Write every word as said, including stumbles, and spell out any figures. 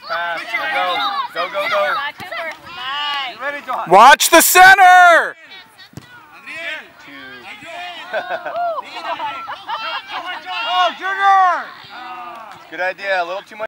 pass. Go, go, go, go. Nice. Ready, John? Watch the center! Two. Oh, Oh, Junior! Good idea. A little too much.